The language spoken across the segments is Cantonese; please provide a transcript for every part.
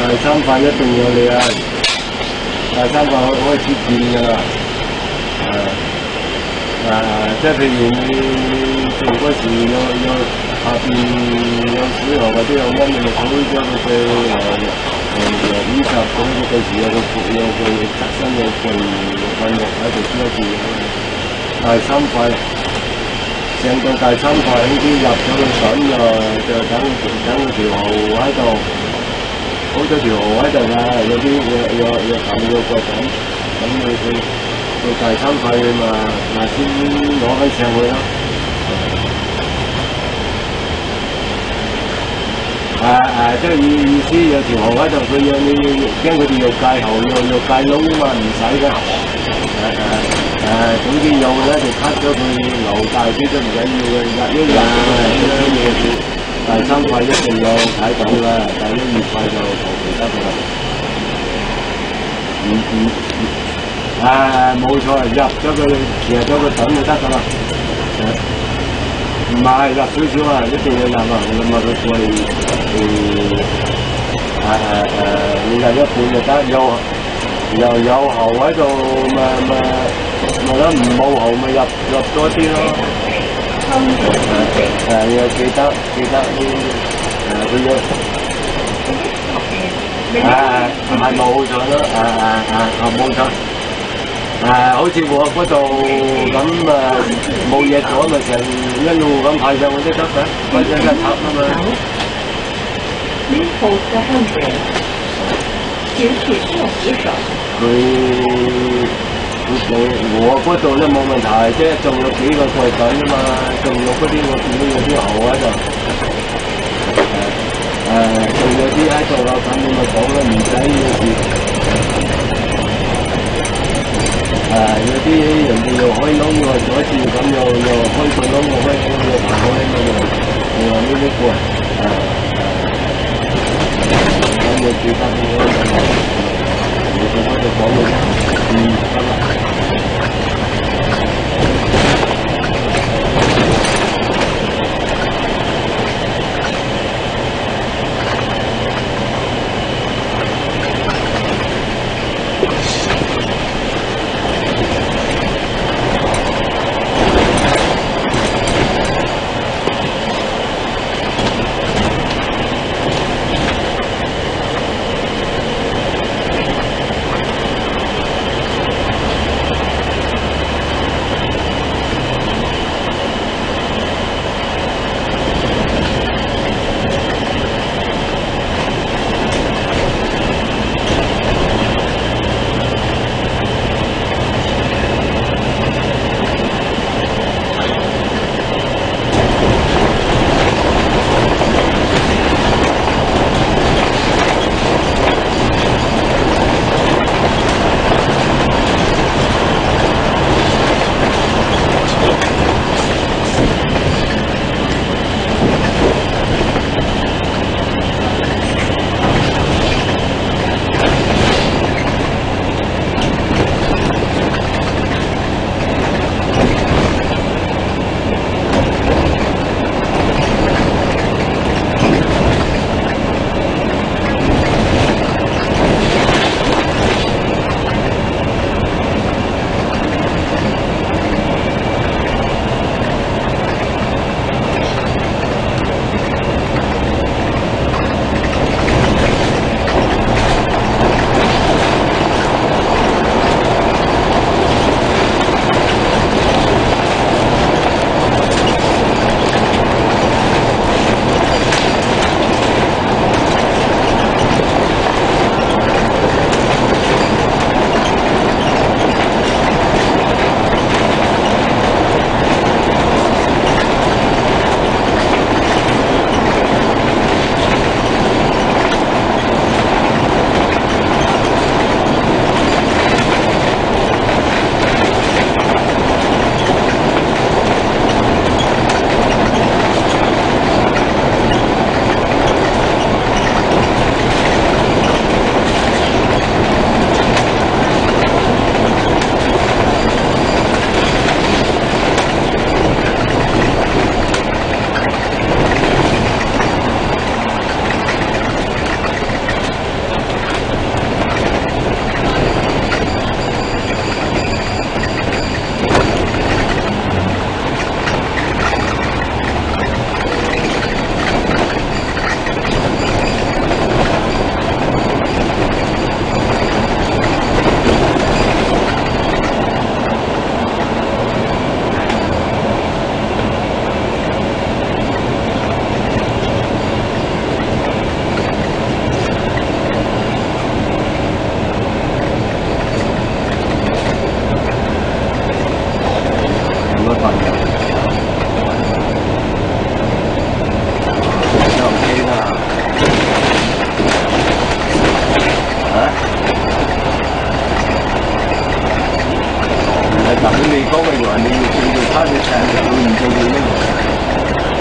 3塊一定有你啊！第3塊開始見㗎啦。即係譬如你做嗰時有下邊有水喉或者有溫，你咪推咗佢50咁，到時有個側身有肥運力喺度推住。第3塊成個第3塊已經入咗個筍就等個條喉喺度，好咗條喉喺度啦，有啲有撳有個等，咁佢到第3塊咪先攞翻上去咯。即係意思有條喉喺度，佢有你驚佢哋又戒喉又戒窿啊嘛，唔使㗎。總之有咧就 cut 咗佢留大啲都唔緊要嘅，一日第3塊一定有睇到啦，第1、2塊就求其得㗎啦。冇錯，入咗佢騎咗個等就得㗎啦。唔係入少少啊，一定要入啊，咁啊佢過嚟你入一半就得，有喉喺度咪咯，唔冇喉咪入多啲咯。要記得佢要係冇錯咯，冇錯。好似我嗰度咁冇嘢做咪成一路咁派上去都得嘅，派上一塔啊嘛。 Please hold the handbrake. 请取右扶手。 我嗰度都冇問題，即係仲有幾個櫃品啊嘛，仲有嗰啲我見到有啲喉喺度，仲有啲喺度啦，咁你咪講啦，唔使要事。有啲人哋又開窿又左住咁又開個窿又開窿又爬開咁又呢啲過，咁你記得我就講嘅，得啦。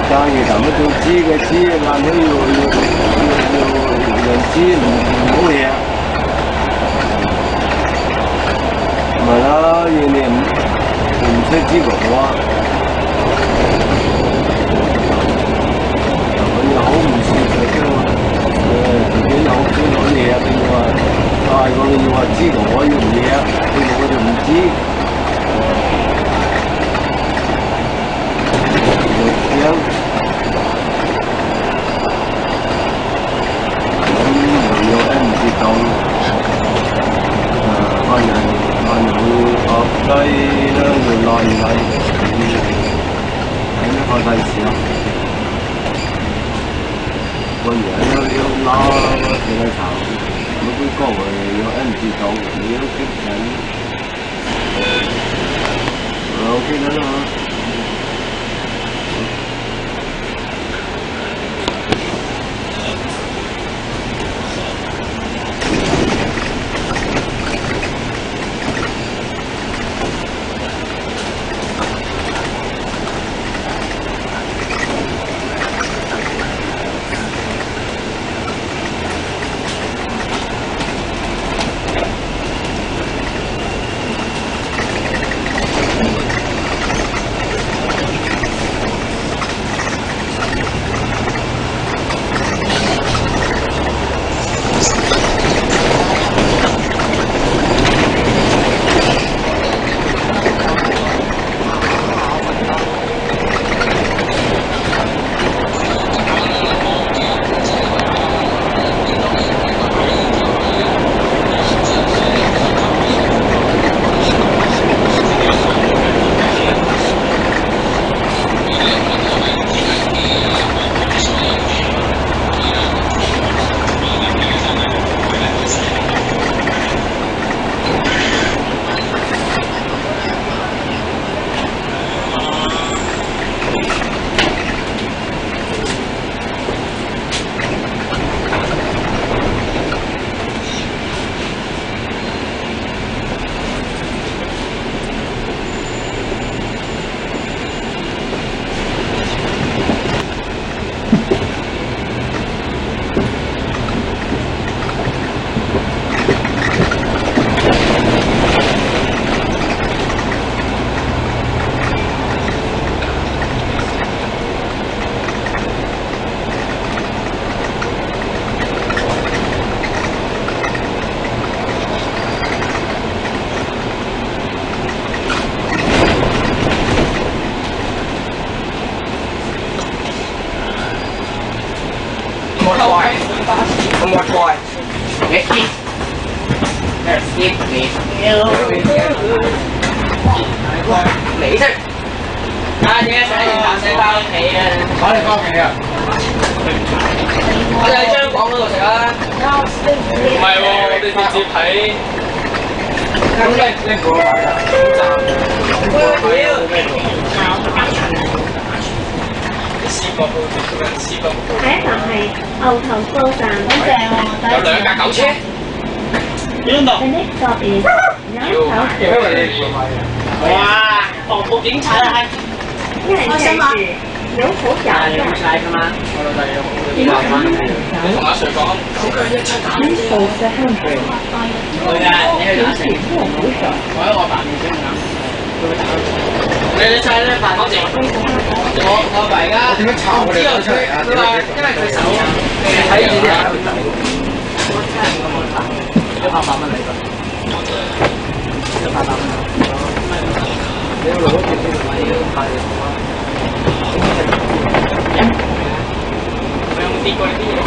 生意咁樣做知嘅知，硬係要知唔好嘢。咪啦，你唔識知嘅話，咁又好唔現實嘅嘛。自己有先攞嘢，譬如話，我哋要話知我要唔嘢，譬如我哋唔知。有唔知道，可能會學低啦，會耐唔耐，喺呢個大事咯。個嘢要攞幾多頭，每杯歌我有唔知道，你要識緊，OK 啦。 một bòi để ít để ít để nhiều lý thôi nhé sẽ hiện tại sẽ tao thì có được con kìa我哋喺香港嗰度食啊，唔係喎，我哋直接喺咁呢個買㗎， 第一站係牛頭埔站，好正喎！ 有兩架狗車。 The next stop is 南頭埔。 哇！防暴警察啊！ 一人騎住有好搞㗎。 晒㗎嘛？我老豆有好多啲麻煩。你同阿 Sir 講，九腳一七打。會㗎，你去打成。我喺我爸面前打。你晒咧飯嗰時，我而家點樣炒你？佢話因為佢手睇住啲人喺度走，100蚊嚟㗎，100蚊。你要攞住先買要派嘅話，我有冇跌過呢啲嘢？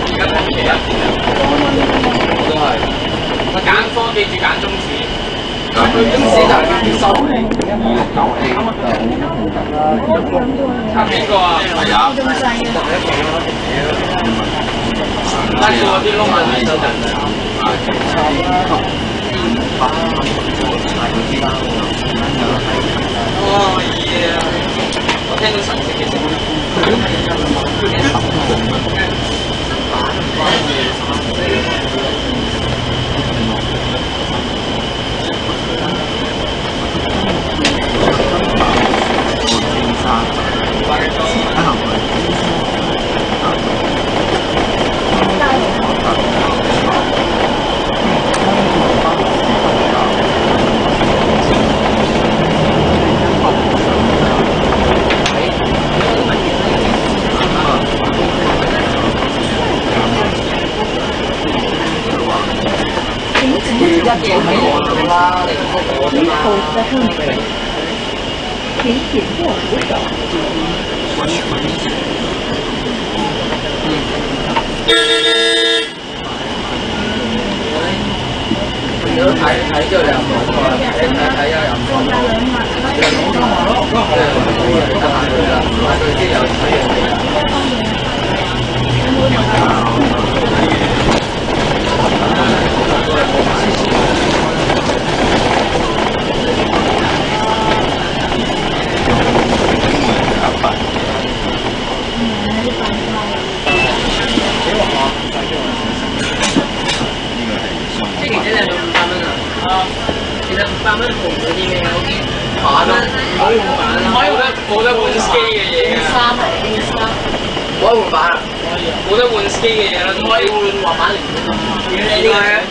揀科記住揀中史。 差邊個啊？係啊。拉住我啲窿啊！你手緊哦耶！我聽到神跡嘅聲请点破扶手。 如果睇咗兩個，睇咗兩個，得閒去啦，佢先有睇樣嘢。即係其實你係咪500蚊啊？其實500蚊同嗰啲咩有啲板咯，唔可以換板啦，冇得換機嘅嘢嘅。衫嚟嘅衫，冇得換板啊！冇得換機嘅嘢啦，唔可以換滑板嚟嘅。點解啊？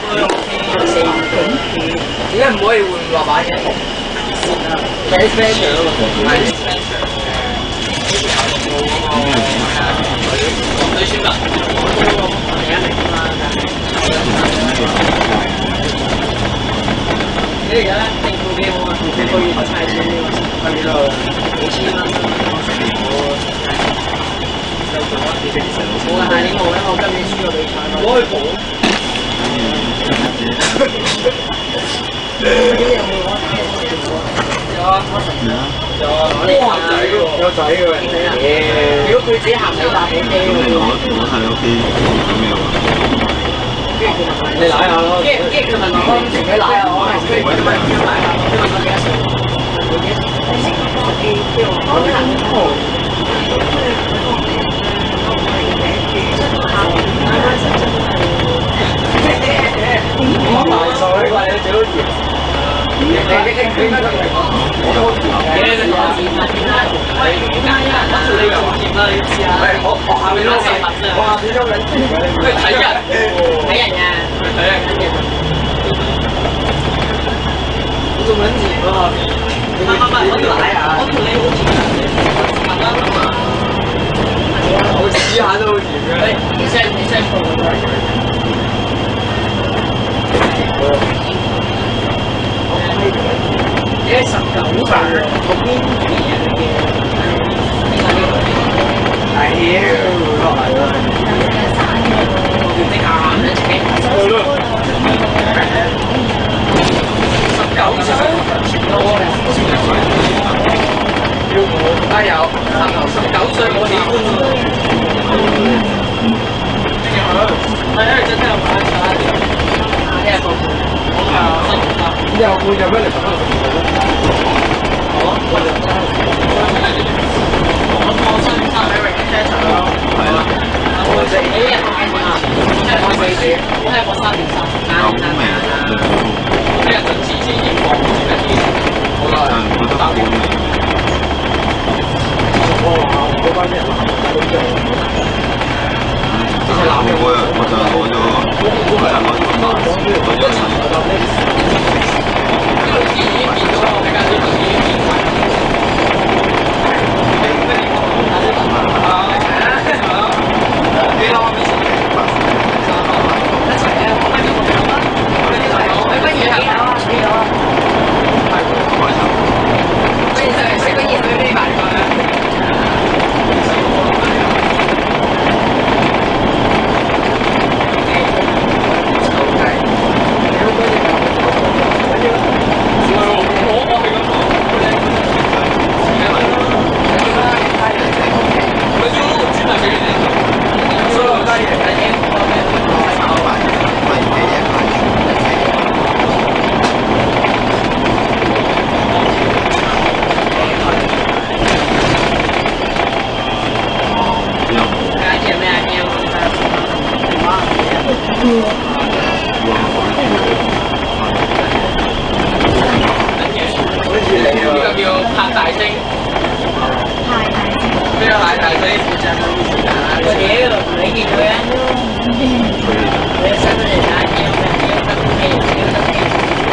點解唔可以換滑板嘅？睇 Spencer 咯，係 Spencer。對選拔，而家明嘛？你而家訂付俾我，每個月派錢俾我，係幾多？5000蚊。我下年冇咧，我今年輸個比賽。攞去補。有啊。有啊。哇！仔喎，有仔嘅喎。如果佢自己行你搭起機喎。我係屋企做咩喎？你奶下咯。跟住佢問我自己奶下，我係佢問我幾多奶啊？佢問我幾多歲？我大歲，話你最好熱。你應該咁嚟講。幾多歲啊？喂，點解啊？你又熱啦？你知啊？我下面都係哇！點解咁熱？佢睇人，睇人啊！睇人。我仲撚熱喎！唔，我條奶啊！我條你好甜啊！我試下都好甜嘅。你 send 過你係19歲，我邊年嘅？係落嚟啦！我叫你行咧，自己19歲，加油！19歲我喜歡係啊，真係有玩耍啲。聽日報盤，你有半日咩嚟？好，我就真係我放心3米泳嘅 test 咯。係啦。我4幾日買啊？我4幾？我係我3.3。好明啊！今日就次次應貨，前一天。好啦，我都打點嚟。我話嗰班人都真係。我就攞咗，攞咗已經變咗，我哋間呢度已經變曬。幾多啊？一齊啊！我喺呢度講啦，我喺呢度講。你不如幾多啊？幾多啊？ 可以負責好啲時間啦。 我屌，你見佢啊？你使乜嚟打機？要登記，要登記。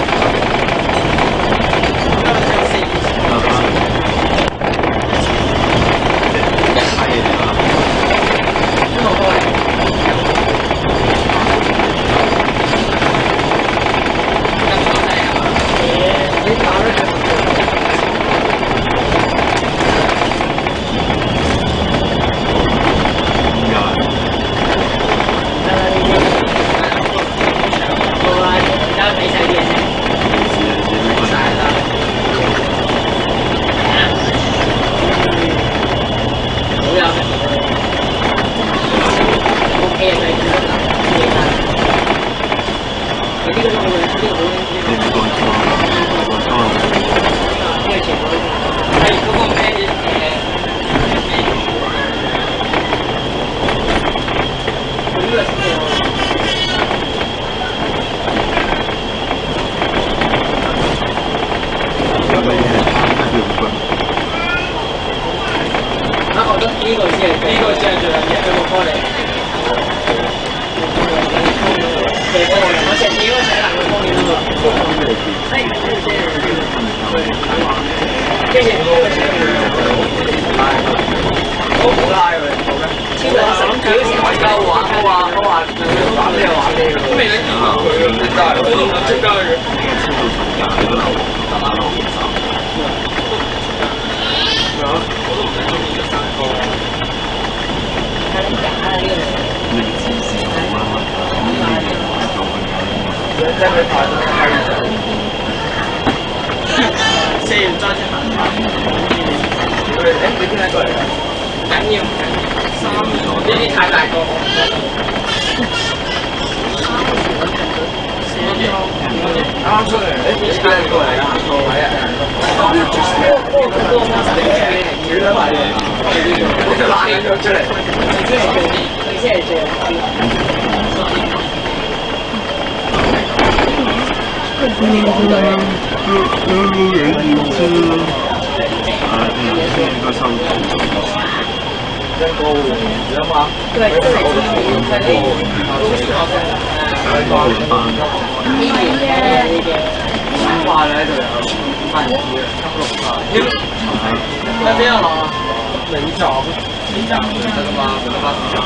呢個先係最緊要嘅過嚟。我成日都寫難嘅方面啊嘛。跟住都好拉佢，超過10幾時我夠玩，我話玩咩玩咩㗎。都未拎電話佢啊！真係我都唔出街嘅。我都唔係中意嘅山歌。係咁假啊！呢個你黐線啊！真係太多4月再出行。誒，你邊一個嚟㗎？唔緊要，呢啲太大個。啱啱出嚟，你邊一個嚟㗎？係啊。佢都係我就拉咗出嚟。佢先係最應該收咗。 對，都係佢哋老師學嘅。醫院嘅。話你喺度有5分紙啊，級6塊。喺邊度落啊？尾站得㗎嘛，得巴士站。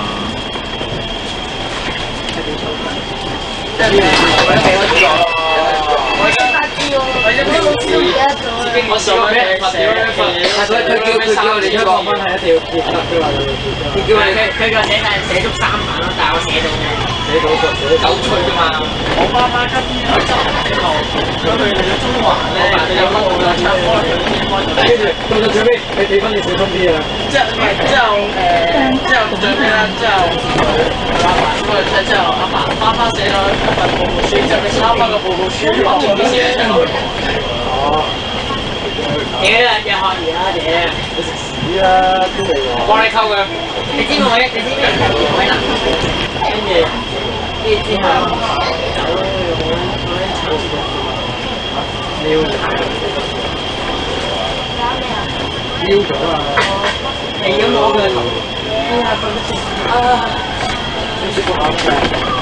即係你我俾我知咗。我先發知喎，我有冇知而家做？我上咩？係佢叫我哋出講翻係一條鐵得嘅話，佢叫佢叫我寫足3版咯，但係我寫到嘅。寫到9歲啫嘛。我媽媽今年去執之後，咁佢去咗中環咧，有乜我就拆開佢先開咗。跟住到到最尾，你俾翻你小心啲啊！之後最尾啦，之後阿爸嗰個之後，阿爸翻寫咗一份報告書，之後佢抄翻個報告書落幾時咧？哦。屌，又學兒啦，屌！你食屎啦，都未話。幫你溝嘅。你知唔知我？你知唔知我啦？跟住之後走咗去我撩咗啊！係咁攞佢頭。啊！你識個口嘅？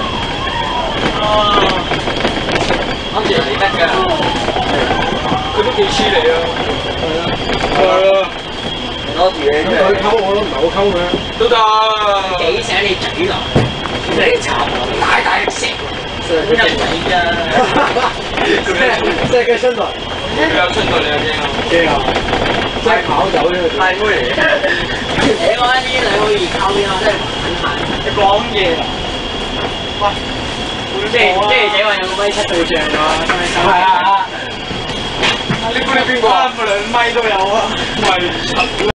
哦。啱爺你得㗎。佢都幾黐你啊！係啊，攞住嘅。佢溝我都唔係好溝嘅。都得。幾醒你嘴來，你插大力食，邊得你㗎？即係佢春台。佢有春台你又驚啊？驚啊！即係跑走啫。太妹嚟嘅。你話啲女好易溝嘅，真係玩下。你講嘢。喂。即係寫話有個米7對象啊！係啊！你估你邊個啊？2米都有啊！米7。